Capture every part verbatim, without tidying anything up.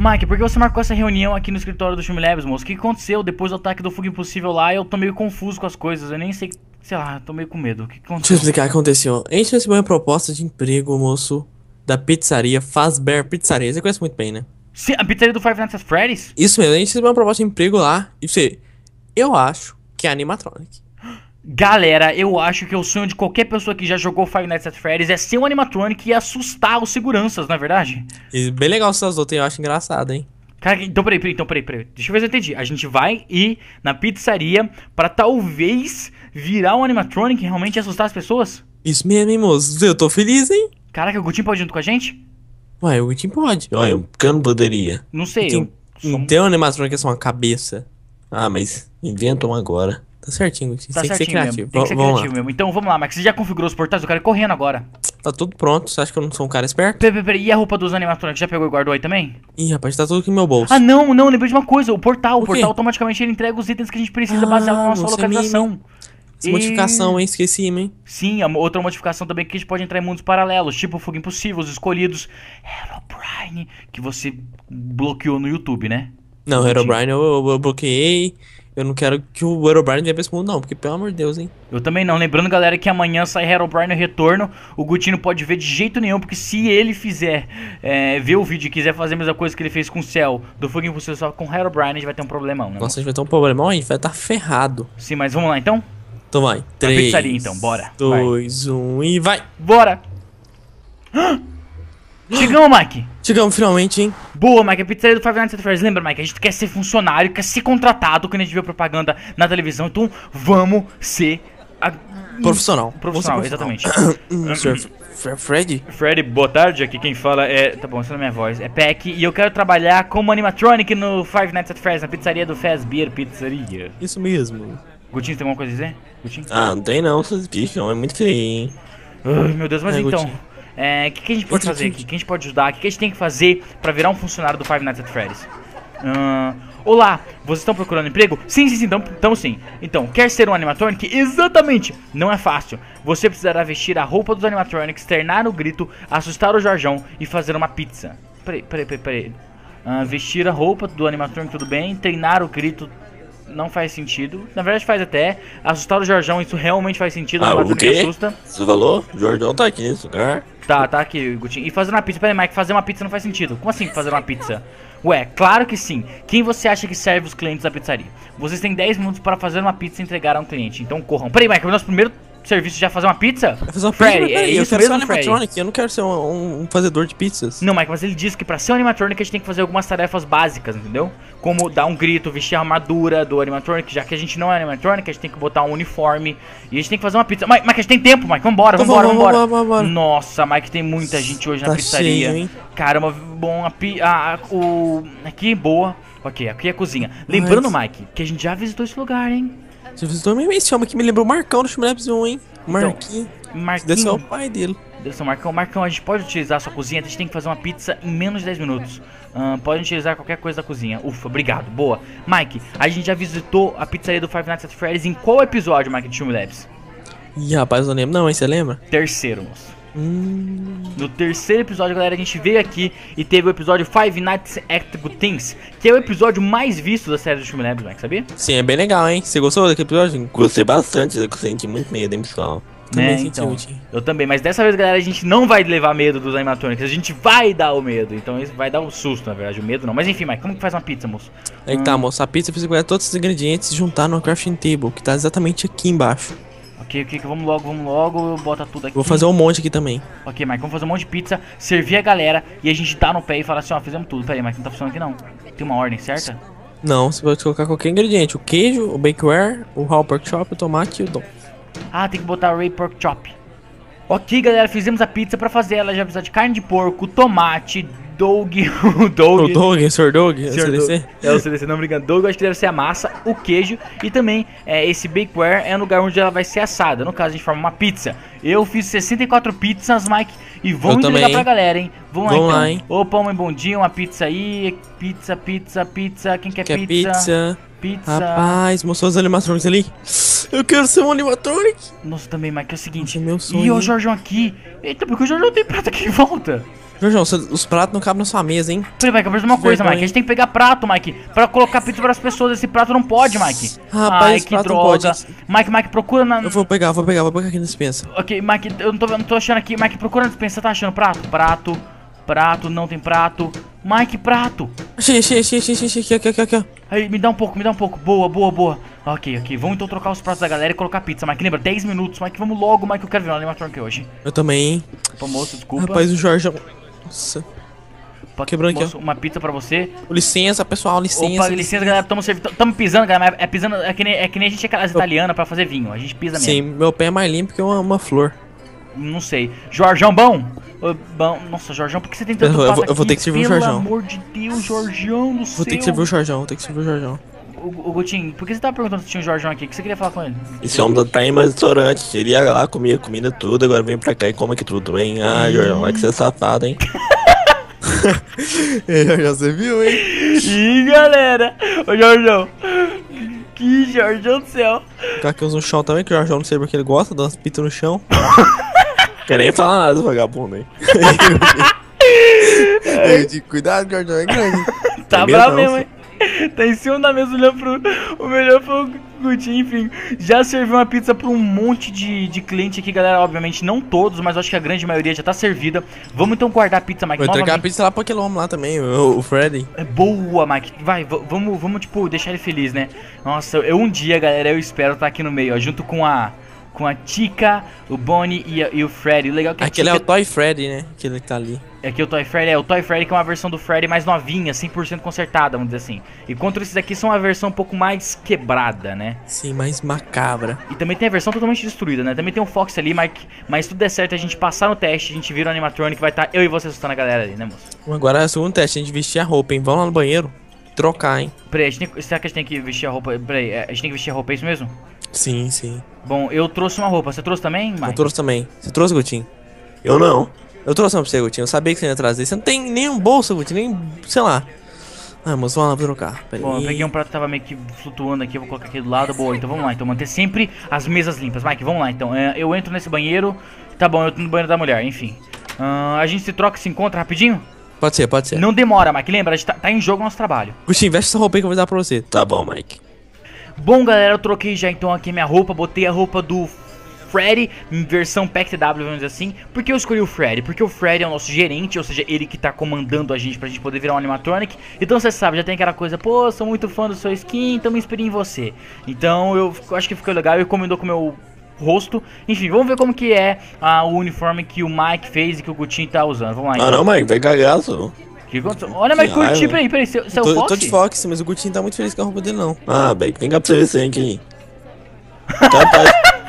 Mike, por que você marcou essa reunião aqui no escritório do Shumilabs, moço? O que aconteceu depois do ataque do Fogo Impossível lá? Eu tô meio confuso com as coisas, eu nem sei... Sei lá, eu tô meio com medo. O que Deixa eu aconteceu? explicar o que aconteceu. A gente recebeu uma proposta de emprego, moço, da pizzaria Fazbear Pizzaria. Você conhece muito bem, né? Sim, a pizzaria do Five Nights at Freddy's? Isso mesmo, a gente recebeu uma proposta de emprego lá. E você, eu acho que é animatronic. Galera, eu acho que o sonho de qualquer pessoa que já jogou Five Nights at Freddy's é ser um animatronic e assustar os seguranças, não é verdade? E bem legal essas outras, eu acho engraçado, hein? Cara, então peraí, peraí, então peraí, peraí. Deixa eu ver se eu entendi. A gente vai ir na pizzaria pra talvez virar um animatronic e realmente assustar as pessoas? Isso mesmo, hein, moço? Eu tô feliz, hein? Caraca, o Gutinho pode ir junto com a gente? Ué, o Gutinho pode. Olha, porque eu não poderia. Não sei, Tem, eu... sou um- não tem um animatronic que é só uma cabeça. Ah, mas inventam agora. Tá certinho, Gutinho. Tá Tem que ser certinho mesmo, criativo. tem que ser Va- Vamos criativo lá. mesmo. Então vamos lá, Max, você já configurou os portais? Eu quero ir correndo agora. Tá tudo pronto. Você acha que eu não sou um cara esperto? Peraí, peraí, peraí, e a roupa dos animatronics? Já pegou e guardou aí também? Ih, rapaz, tá tudo aqui no meu bolso. Ah, não, não, lembrei de uma coisa. O portal, o, O quê? portal automaticamente ele entrega os itens que a gente precisa Ah, baseado na nossa você localização. Essa modificação, hein? Esqueci, hein? Sim, a outra modificação também é que a gente pode entrar em mundos paralelos, tipo Fogo Impossível, os escolhidos, Herobrine, que você bloqueou no YouTube, né? Não, Entendi. Herobrine eu, eu, eu bloqueei. Eu não quero que o Herobrine venha pra esse mundo, não. Porque, pelo amor de Deus, hein? Eu também não. Lembrando, galera, que amanhã sai Herobrine Retorno. O Gutinho não pode ver de jeito nenhum, porque se ele fizer, é, ver o vídeo e quiser fazer a mesma coisa que ele fez com o Cell do Fogo Impossível só com Herobrine, a gente vai ter um problemão, né? Nossa, a gente vai ter um problemão, a gente vai estar ferrado. Sim, mas vamos lá então? Então vai. Três, pizzaria, então, bora. dois, um e vai. Bora! Chegamos, Mike! Chegamos finalmente, hein? Boa, Mike, a pizzaria do Five Nights at Freddy's. Lembra, Mike, a gente quer ser funcionário, quer ser contratado quando a gente vê propaganda na televisão. Então, vamos ser... A... Profissional. Profissional, Vamos ser exatamente. Hum, senhor F- Fred? Freddy, boa tarde, aqui quem fala é... Tá bom, essa não é minha voz. É Peck e eu quero trabalhar como animatronic no Five Nights at Freddy's, na pizzaria do Fazbear Pizzaria. Isso mesmo. Gutinho, tem alguma coisa a dizer? Gutinho? Ah, não tem não, seus bichos. É muito feio, hein? Ai, meu Deus, mas É, então... Gutinho. É, o que, que a gente pode Entra fazer aqui. aqui? O que a gente pode ajudar? O que, que a gente tem que fazer pra virar um funcionário do Five Nights at Freddy's? Ahn, olá, vocês estão procurando emprego? Sim, sim, sim, então, então sim. Então, quer ser um animatronic? Exatamente! Não é fácil. Você precisará vestir a roupa dos animatronics, ternar o grito, assustar o Jorjão e fazer uma pizza. Peraí, peraí, peraí, peraí. Ahn, vestir a roupa do animatronic, tudo bem. Treinar o grito... Não faz sentido. Na verdade faz até. Assustar o Jorjão, isso realmente faz sentido. O Ah, o animatronic quê? assusta. Você falou? O Jordão tá aqui nesse lugar. Tá, tá aqui, Gutinho. E fazer uma pizza, peraí, Mike, fazer uma pizza não faz sentido. Como assim fazer uma pizza? Ué, claro que sim. Quem você acha que serve os clientes da pizzaria? Vocês têm dez minutos para fazer uma pizza e entregar a um cliente. Então corram. Peraí, Mike, o nosso primeiro serviço já é fazer uma pizza? Vai fazer uma Freddy, pizza? é Peraí, eu isso quero mesmo, ser um Freddy? animatronic. Eu não quero ser um, um- um fazedor de pizzas. Não, Mike, mas ele disse que pra ser um animatronic a gente tem que fazer algumas tarefas básicas, entendeu? Como dar um grito, vestir a armadura do animatronic, já que a gente não é animatronic, a gente tem que botar um uniforme e a gente tem que fazer uma pizza. Mike, Mike a gente tem tempo, Mike, vambora, Então vambora, vamos, vambora. vamos, vamos, vamos. Nossa, Mike, tem muita gente hoje na Tá pizzaria. cheio, hein? Caramba, bom, a, pi a, a- o... aqui, boa. Ok, aqui é a cozinha. Lembrando, Mas- Mike, que a gente já visitou esse lugar, hein? Você visitou mesmo esse homem que me lembrou o Marcão do Shumilabs um, hein? O Então, Marquinhos. Marquinhos. Deve ser o pai dele. Deve ser o Marcão. Marcão, a gente pode utilizar a sua cozinha, a gente tem que fazer uma pizza em menos de dez minutos. Ahn, pode utilizar qualquer coisa da cozinha. Ufa, obrigado, boa. Mike, a gente já visitou a pizzaria do Five Nights at Freddy's em qual episódio, Mike, de Shumilabs? Ih, rapaz, eu não lembro. Não, hein? Você lembra? Terceiro, moço. Hum. No terceiro episódio, galera, a gente veio aqui e teve o episódio Five Nights at Good Things, que é o episódio mais visto da série do Shumilabs, Mike, sabia? Sim, é bem legal, hein? Você gostou daquele episódio? Gostei bastante, eu senti muito medo, hein, pessoal. Também Né, senti então, muito. eu também, mas dessa vez, galera, a gente não vai levar medo dos animatronics, a gente vai dar o medo, então isso vai dar um susto, na verdade, o medo não. Mas enfim, Mike, como que faz uma pizza, moço? Aí que tá, moço. A pizza precisa pegar todos os ingredientes e juntar no crafting table, que tá exatamente aqui embaixo. Ok, ok, vamos logo, vamos logo, bota tudo aqui. Vou fazer um monte aqui também. Ok, Mike, vamos fazer um monte de pizza, servir a galera e a gente dá no pé e fala assim, ó, fizemos tudo. Pera aí, Mike, não tá funcionando aqui não. Tem uma ordem certa? Não, você pode colocar qualquer ingrediente. O queijo, o bakeware, o raw pork chop, o tomate e o dom. Ah, tem que botar Ray Pork Chop. Ok, galera, fizemos a pizza. Pra fazer ela, já precisa de carne de porco, tomate, Doug, o Doug. O Doug, o senhor Doug, o Senhor C D C. Doug. É o C D C, não brincando. Doug, eu acho que deve ser a massa, o queijo e também é, esse bakeware é o lugar onde ela vai ser assada. No caso, a gente forma uma pizza. Eu fiz sessenta e quatro pizzas, Mike, e vamos Eu entregar também. pra galera, hein? Vamos, Vamos lá, lá, então. hein? Opa, mãe, bom dia, uma pizza aí. Pizza, pizza, pizza. Quem quer, Quer pizza? pizza? Pizza. Rapaz, mostrou os animatronics ali. Eu quero ser um animatronic. Nossa, também, Mike, é o seguinte. Nossa, meu sonho, E o hein? Jorjão aqui. Eita, porque o Jorjão tem prata aqui em volta. Jorjão, cê- os pratos não cabem na sua mesa, hein? Peraí, Mike, eu preciso de uma Que coisa, vergonha. Mike. A gente tem que pegar prato, Mike, pra colocar pizza para as pessoas. Esse prato não pode, Mike. Rapaz, Ai, esse que prato não droga. pode. Mike, Mike, procura na... Eu vou pegar, vou pegar, vou pegar aqui na dispensa. Ok, Mike, eu não tô, não tô achando aqui. Mike, procura na dispensa. Você tá achando prato? Prato, prato, não tem prato. Mike, prato. Achei, achei, achei, achei, achei, achei, aqui, aqui, aqui, ó. Aí, me dá um pouco, me dá um pouco. Boa, boa, boa. Ok, ok. Vamos então trocar os pratos da galera e colocar pizza, Mike. Lembra? dez minutos, Mike. Vamos logo, Mike. Eu quero ver o animatronic hoje. Eu também, hein? Pô, moço, desculpa. Rapaz, o Jorjão. Nossa. Pa- quebrou aqui, moço, uma pizza pra você. Licença, pessoal, licença. Opa, licença, galera. Tamo, servindo, tamo pisando, galera. É pisando. É que nem, é que nem a gente é aquelas italianas pra fazer vinho. A gente pisa mesmo. Sim, meu pé é mais limpo que uma, uma flor. Não sei. Jorjão, bom? Ô, bom. Nossa, Jorjão, por que você tem tanto Eu- eu prato vou- eu vou aqui? ter que servir o Pelo Jorjão. amor de Deus, Jorjão do céu. Vou ter que servir o Jorjão, vou ter que servir o Jorjão. Ô, ô, Gutinho, por que você tava perguntando se tinha um Jorjão aqui? O que você queria falar com ele? Esse homem tá em mais restaurante. Ele ia lá, comia comida tudo, agora vem pra cá e come aqui tudo, hein? Ah, Jorjão, vai que você é safado, hein? É, Jorjão, você viu, hein? Ih, galera. Ô, Jorjão. Que Jorjão do céu. Ficar aqui no chão também, que o Jorjão não sei porque ele gosta, dá umas pitas no chão. Quer nem falar nada, vagabundo, hein? Eu digo, cuidado, Jorjão, é grande. Tá É bravo mesmo, mesmo, hein? Tá em cima da mesa olhando pro... O melhor foi o Gutinho, enfim. Já serviu uma pizza pra um monte de, de cliente aqui, galera. Obviamente, não todos, mas acho que a grande maioria já tá servida. Vamos então guardar a pizza, Mike. Vou entregar a novamente. pizza lá pra aquele homem lá também, o, o Freddy. É boa, Mike. Vai, v- vamos, vamos, tipo, deixar ele feliz, né? Nossa, eu um dia, galera, eu espero estar aqui no meio, ó, junto com a... Com a Chica, o Bonnie e, a- e o Freddy. O legal é que a Aquele é o Chica... Toy Freddy, né? Aquele que tá ali. Aqui o Toy Freddy é o Toy Freddy, que é uma versão do Freddy mais novinha, cem por cento consertada, vamos dizer assim. Enquanto esses aqui são uma versão um pouco mais quebrada, né? Sim, mais macabra. E também tem a versão totalmente destruída, né? Também tem o Fox ali, Mike. Mas se tudo der certo, a gente passar no teste, a gente vira o animatronic, vai estar eu e você assustando a galera ali, né, moço? Agora é o segundo teste, a gente vestir a roupa, hein? Vamos lá no banheiro trocar, hein? Peraí, a gente tem, será que a gente tem que vestir a roupa? Peraí, é, a gente tem que vestir a roupa, é isso mesmo? Sim, sim. Bom, eu trouxe uma roupa, você trouxe também, Mike? Eu trouxe também. Você trouxe, Gutinho? Eu não. Eu trouxe uma pra você, Gutinho. Eu sabia que você ia trazer. Você não tem nenhum bolso, Gutinho, nem. sei lá. Ah, moço, vamos lá pra trocar. Pera Bom, aí. eu peguei um prato que tava meio que flutuando aqui, eu vou colocar aqui do lado. Boa, então vamos lá, então manter sempre as mesas limpas. Mike, vamos lá então. É, eu entro nesse banheiro. Tá bom, eu tô no banheiro da mulher, enfim. Ah, a gente se troca e se encontra rapidinho? Pode ser, pode ser. Não demora, Mike, lembra? A gente tá, tá em jogo o nosso trabalho. Gutinho, veste essa roupa aí que eu vou dar pra você. Tá bom, Mike. Bom, galera, eu troquei já então aqui minha roupa. Botei a roupa do Freddy em versão Pack W, vamos dizer assim. Por que eu escolhi o Freddy? Porque o Freddy é o nosso gerente, ou seja, ele que tá comandando a gente pra gente poder virar um animatronic. Então você sabe, já tem aquela coisa, pô, sou muito fã do seu skin, então me inspirei em você. Então eu fico- acho que ficou legal e combinou com o meu rosto. Enfim, vamos ver como que é ah, o uniforme que o Mike fez e que o Gutinho tá usando. Vamos lá, Ah, então. não, Mike, vai cagar, só. Que aconteceu? Olha, Mike, Que curti, raiva. peraí, peraí, você você é o tô, Fox? tô de Fox, mas o Gutinho tá muito feliz com a roupa dele, não. Ah, Beck, vem cá pra você ver sem aqui. Capaz.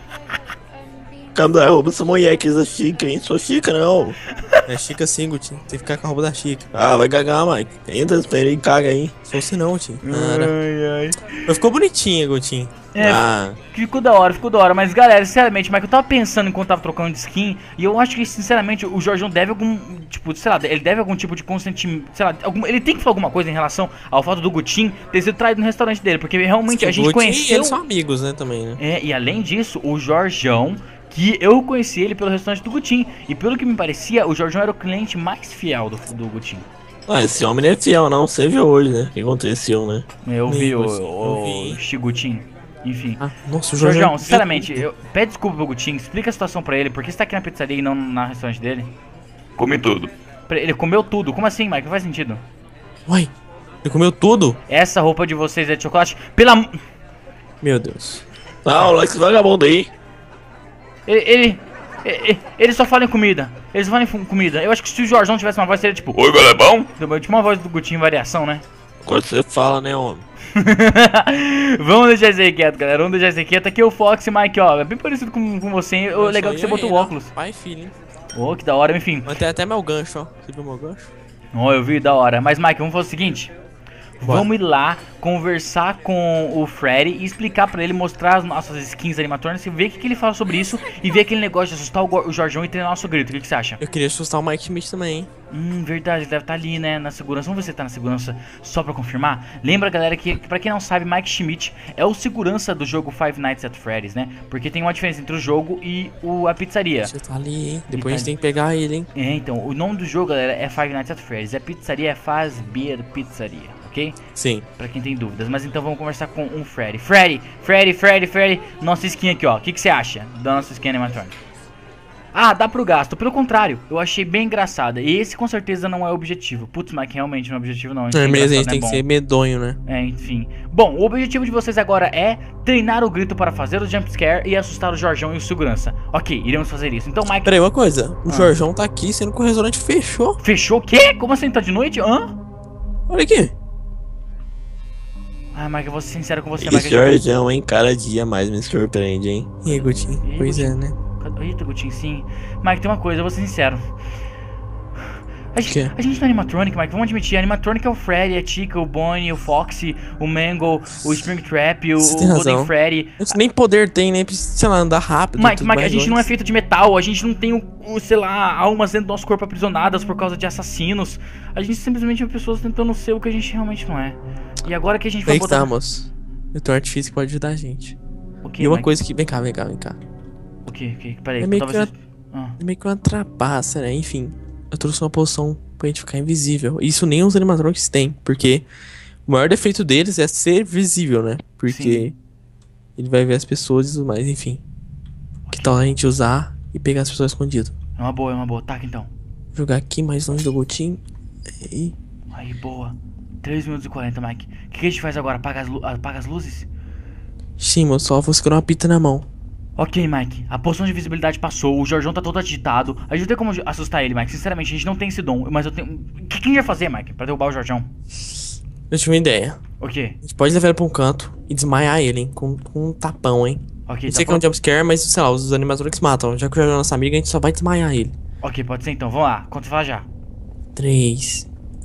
Cadê a roupa dessa mulher que é chica, hein? Sou chica, não. É chica sim, Gutinho. Tem que ficar com a roupa da chica. Ah, vai cagar, Mike. Entra, espera aí, caga aí. Sou você não, Gutinho. Cara. Ai, ai. Mas ficou bonitinha, Gutinho. É, Ah, ficou da hora, ficou da hora. Mas galera, sinceramente, Mike, eu tava pensando enquanto tava trocando de skin. E eu acho que, sinceramente, o Jorjão deve algum. Tipo, sei lá, ele deve algum tipo de consentimento. Sei lá, algum, ele tem que falar alguma coisa em relação ao fato do Gutinho ter sido traído no restaurante dele. Porque realmente a gente O Gutinho e conheceu. eles são amigos, né, também, né? É, e além disso, o Jorjão, que eu conheci ele pelo restaurante do Gutinho. E pelo que me parecia, o Jorjão era o cliente mais fiel do, do Gutinho. ah, esse homem não é fiel, não. Você viu hoje, né? O que aconteceu, né? Eu Nem vi o, você, eu o vi. Chigutinho. Enfim. Ah, nossa, o Jorjão. Jorjão, sinceramente, eu, pede desculpa pro Gutinho, explica a situação pra ele, por que você tá aqui na pizzaria e não na restaurante dele? Come tudo. Pra- Ele comeu tudo, como assim, Mike? Não faz sentido. Uai, ele comeu tudo? Essa roupa de vocês é de chocolate? Pela... m- Meu Deus. Ah, olha esse vagabundo aí. Ele, ele, ele, ele só fala em comida, eles só falam em fu- comida. Eu acho que se o Jorjão tivesse uma voz, seria tipo... Oi, galebão. Eu tinha uma voz do Gutinho em variação, né? Quando você fala, né, homem? Vamos deixar isso aí quieto, galera, vamos deixar isso aí quieto. Aqui é o Fox e Mike, ó, é bem parecido com, com você, hein? O legal é que você botou o óculos. Pai e filho, hein? Ô, que da hora, enfim. Mas tem até meu gancho, ó. Você viu meu gancho? Ó, eu vi, da hora. Mas, Mike, vamos fazer o seguinte. Bora. Vamos ir lá conversar com o Freddy e explicar pra ele, mostrar as nossas skins animatrônicas e ver o que, que ele fala sobre isso e ver aquele negócio de assustar o, Go- o Jorjão e treinar nosso grito. O que, que você acha? Eu queria assustar o Mike Schmidt também, hein? Hum, verdade, ele deve estar ali, né, na segurança. Vamos ver se ele tá na segurança, só pra confirmar. Lembra, galera, que, que pra quem não sabe, Mike Schmidt é o segurança do jogo Five Nights at Freddy's, né? Porque tem uma diferença entre o jogo e o, a pizzaria. Deixa eu tá ali, hein? Depois tá a gente tem que pegar ele, hein? É, então, o nome do jogo, galera, é Five Nights at Freddy's. A pizzaria é Fazbear Pizzaria, ok? Sim. Pra quem tem dúvidas. Mas então vamos conversar com um Freddy. Freddy, Freddy, Freddy, Freddy. Nossa skin aqui, ó. O que, que você acha da nossa skin animatrônica? Ah, dá pro gasto. Pelo contrário, eu achei bem engraçada. E esse com certeza não é o objetivo. Putz, Mike, realmente não é o objetivo não. Não, beleza, a gente engraçado, tem né? que Bom. ser medonho, né? É, enfim. Bom, o objetivo de vocês agora é treinar o grito para fazer o jumpscare e assustar o Jorjão e o segurança. Ok, iremos fazer isso. Então, Mike... Peraí, uma coisa. O Ah. Jorjão tá aqui, sendo que o restaurante fechou. Fechou o quê? Como assim? Tá de noite? Hã? Olha aqui. Ah, Mike, eu vou ser sincero com você, Esse Mike. Jorjão, hein? Cada dia mais me surpreende, hein? E aí, Gutinho? Ih, Pois é, Gutinho. né? Eita, Gutinho, sim. Mike, tem uma coisa, eu vou ser sincero. A gente, Quê? a gente não é animatronic, Mike, vamos admitir. A animatronic é o Freddy, a Chica, o Bonnie, o Foxy, o Mango, o Springtrap, o, Você o tem Golden razão. Freddy. A gente nem poder tem, nem precisa, sei lá, andar rápido. Mike, tudo Mike, a mais gente não é antes. feito de metal, a gente não tem, o, o, sei lá, almas dentro do nosso corpo aprisionadas por causa de assassinos. A gente simplesmente é pessoas tentando ser o que a gente realmente não é. E agora que a gente vai Aí que botar... tá, moço. Eu tenho um artifício que pode ajudar a gente. O que, E uma Mike? coisa que... Vem cá, vem cá, vem cá. O que, o que? Peraí, É meio talvez... que você- Ah. É meio que uma trapaça, né? Enfim, eu trouxe uma poção pra gente ficar invisível. Isso nem os animatronics têm, porque o maior defeito deles é ser visível, né? Porque Sim. ele vai ver as pessoas e tudo mais, enfim. Que tal a gente usar e pegar as pessoas escondidas? É uma boa, é uma boa. Taca então. Jogar aqui mais longe do Gotinho. E... Aí, boa. três minutos e quarenta, Mike. O que, que a gente faz agora? Apaga as, lu- apaga as luzes? Sim, moço, só vou segurar uma pita na mão. Ok, Mike. A poção de visibilidade passou. O Jorjão tá todo agitado. A gente não tem como assustar ele, Mike. Sinceramente, a gente não tem esse dom. Mas eu tenho... O que, que a gente vai fazer, Mike? Pra derrubar o Jorjão? Eu tive uma ideia. O quê? A gente pode levar ele pra um canto e desmaiar ele, hein? Com, com um tapão, hein? Ok, Não tá sei que é um pronto. jumpscare, mas sei lá, os animatronics matam. Já que o Jorjão é nosso amigo, a gente só vai desmaiar ele. Ok, pode ser então. Vamos lá. Quando você fala já. três,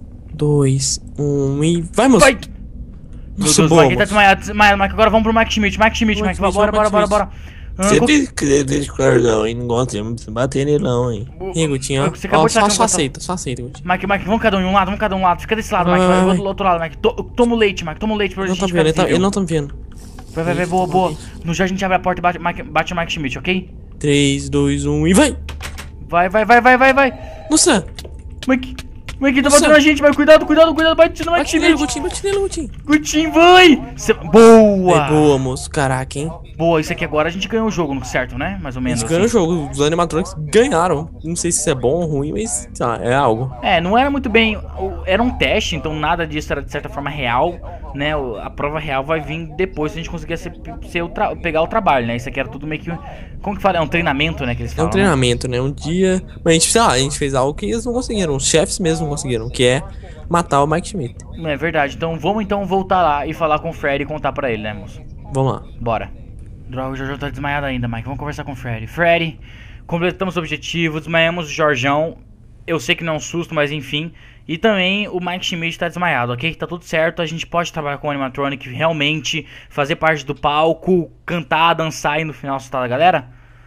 dois, um e... Vai, moço! Vai! Meu Nossa, Deus, boa, Mike, ele tá moço. desmaiado, desmaiado, Mike. Agora vamos pro Mike Schmidt. Mike Schmidt, Mike Mike. Schmidt, Bora, bora, Mike bora, Schmidt. bora. Ah, Você qual- tem que deixar o Jorjão, hein? Não gosta de bater nele, não, hein? E aí, Gutinho, ó. Você acabou Ó, de só, tacar um só botão. aceita, só aceita, Gutinho. Mike, Mike, vamos cada um em um lado, vamos cada um em um lado. Fica desse lado, Vai, Mike. vai, Vai, eu vou vai. do outro lado, Mike. To- Toma o leite, Mike. Toma o leite pra Ele não gente tá ficar vendo, ele, tá, visível. ele não tá me vendo. Vai, vai, vai, boa, boa. No já a gente abre a porta e bate, Mike, bate o Mike Schmidt, ok? três, dois, um e vai! Vai, vai, vai, vai, vai, vai. Nossa! Mike, Mike, tá Nossa. batendo a gente, Mike. Cuidado, cuidado, cuidado. Bate no Mike Bate nele, Schmidt. Gutinho, bate nele, Gutinho. Gutinho, vai. Cê- Boa. É boa, moço. Caraca, hein? Boa, isso aqui agora a gente ganhou o jogo, certo, né? Mais ou A menos. gente ganhou o assim. jogo. Os animatronics ganharam. Não sei se isso é bom ou ruim, mas sei lá, é algo. É, não era muito bem. o- Era um teste, então nada disso era de certa forma real, né? o- A prova real vai vir depois se a gente conseguir ser, ser o tra- pegar o trabalho, né? Isso aqui era tudo meio que. Como que fala? É um treinamento, né? Que eles É falam. um treinamento, né? Um dia. Mas a gente, sei lá, a gente fez algo que eles não conseguiram. Os chefes mesmo não conseguiram, que é matar o Mike Schmidt. Né? É verdade. Então vamos então voltar lá e falar com o Freddy e contar pra ele, né, moço? Vamos lá. Bora. Droga, o Jorjão tá desmaiado ainda, Mike. Vamos conversar com o Freddy. Freddy, completamos o objetivo, desmaiamos o Jorjão. Eu sei que não é um susto, mas enfim. E também o Mike Schmidt tá desmaiado, ok? Tá tudo certo, a gente pode trabalhar com o animatronic, realmente fazer parte do palco, cantar, dançar e no final assustar a galera.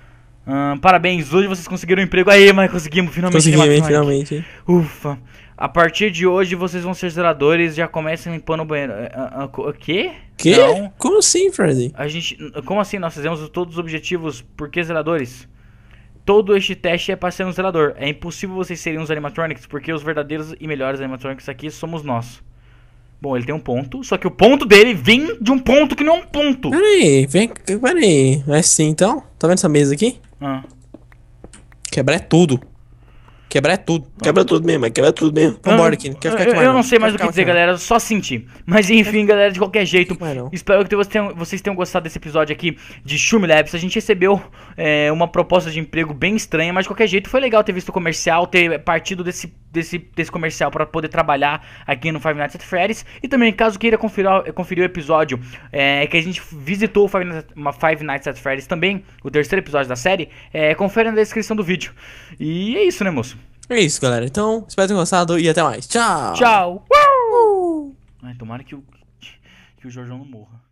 Ahn, parabéns, hoje vocês conseguiram um emprego. Aí, mas conseguimos finalmente. Conseguimos, hein, animatronic. finalmente, hein? Ufa. A partir de hoje vocês vão ser zeladores, já comecem limpando o banheiro. Ah, ah, O quê? Que? Não. Como assim, Freddy? A gente. Como assim? Nós fizemos todos os objetivos. Por que zeladores? Todo este teste é para ser um zelador. É impossível vocês serem uns animatronics, porque os verdadeiros e melhores animatronics aqui somos nós. Bom, ele tem um ponto, só que o ponto dele vem de um ponto que não é um ponto. Peraí, vem, peraí. É assim então? Tá vendo essa mesa aqui? Ah. Quebrar é tudo. Quebrar é tudo. Quebra tudo mesmo, mas quebra tudo mesmo. Vambora Eu- aqui, não quero ficar eu, aqui mais eu não sei mais o Quero que ficar dizer, mais galera, só sentir. Mas enfim, galera, de qualquer jeito, Vai não. espero que vocês tenham, vocês tenham gostado desse episódio aqui de Shumi Labs. A gente recebeu é, uma proposta de emprego bem estranha, mas de qualquer jeito foi legal ter visto o comercial, ter partido desse, desse, desse comercial para poder trabalhar aqui no Five Nights at Freddy's. E também, caso queira conferir, conferir o episódio é, que a gente visitou o Five Nights, uma Five Nights at Freddy's também, o terceiro episódio da série, é, confere na descrição do vídeo. E é isso, né, moço? É isso, galera. Então, espero que tenham gostado e até mais. Tchau! Tchau! Uh! Ai, tomara que o, que o Jorjão não morra.